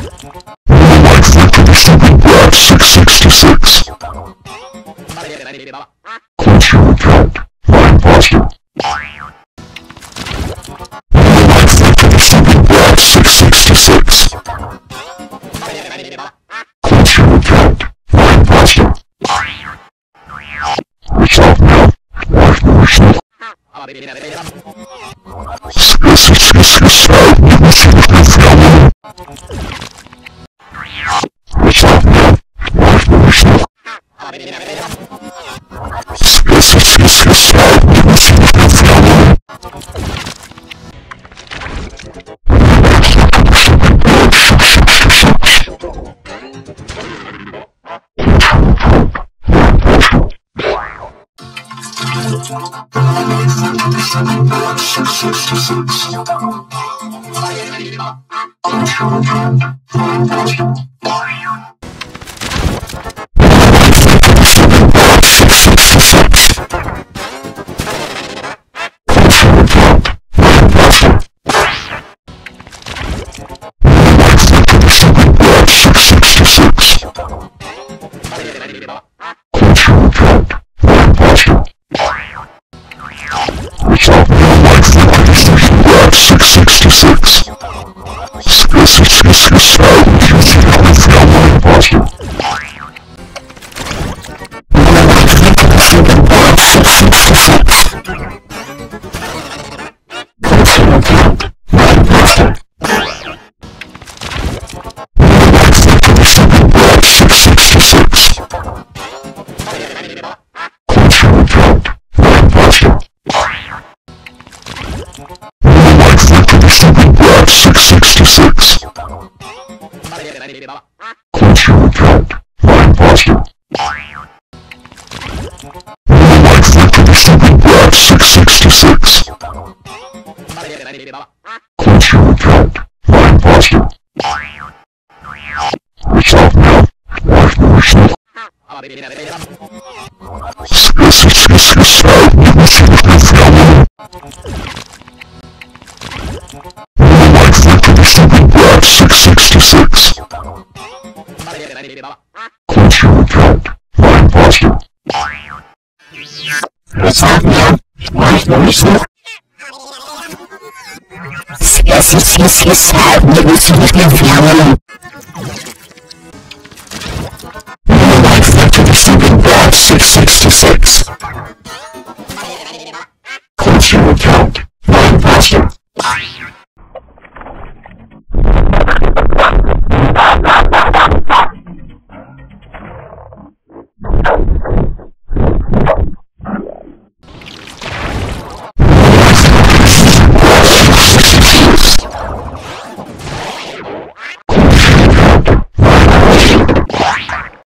ViktorTheStupidBrat666. Close your account, my imposter. ViktorTheStupidBrat666. Close your account, my imposter. Resolve now, wife mercy. Resolve now, wife mercy. Close your account, my imposter. ViktorTheStupidBrat666. Close your account, my imposter. Resolve now, wife mercy. ViktorTheStupidBrat666. Close your account, my imposter. Resolve now, wife mercy. ViktorTheStupidBrat666.